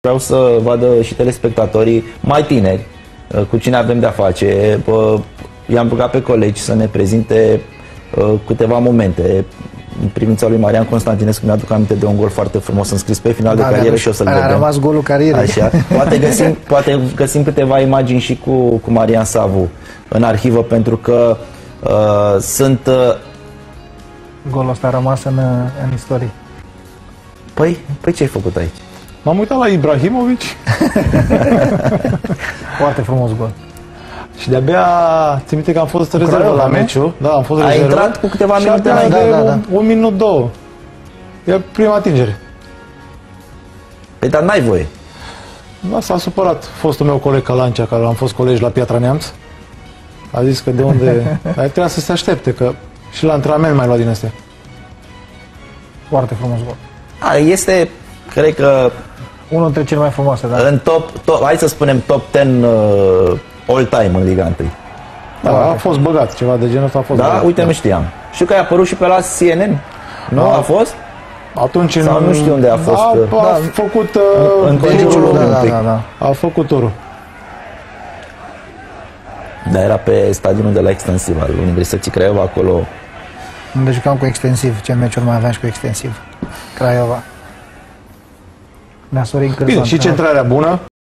Vreau să vadă și telespectatorii mai tineri cu cine avem de-a face. I-am rugat pe colegi să ne prezinte câteva momente. În privința lui Marian Constantinescu mi-aduc aminte de un gol foarte frumos înscris pe final de carieră și o să-l vedem. A rămas golul carierei. Așa. Poate găsim câteva imagini și cu Marian Savu în arhivă, pentru că sunt... Golul ăsta a rămas în istorie. Păi ce ai făcut aici? M-am uitat la Ibrahimovic. Foarte frumos gol. Și de-abia țin minte că am fost rezervă la meciul. Da, am fost rezervă. A intrat cu câteva minute înainte. Un minut, două. E prima atingere. Păi dar n-ai voie. Da, s-a supărat fostul meu coleg Calancea, care am fost colegi la Piatra Neamț. A zis că de unde... Dar trebuia să se aștepte, că și la antrenament mai lua din astea. Foarte frumos gol. Este, cred că... Unul dintre cele mai frumoase, da. În top, hai să spunem top 10 all-time în Liga 1. Da, a fost băgat, ceva de genul ăsta a fost băgat. Uite, nu știam. Știu că ai apărut și pe la CNN. Nu a fost? Atunci sau nu știu unde a fost. A făcut în colegiul a făcut turul. Dar era pe stadionul de la Extensiv al Universității Craiova, acolo. Unde jucam cu extensiv. Ce meciuri mai aveam și cu extensiv? Craiova. Ne-a Sorin Cârzu. Bine, și centrarea bună.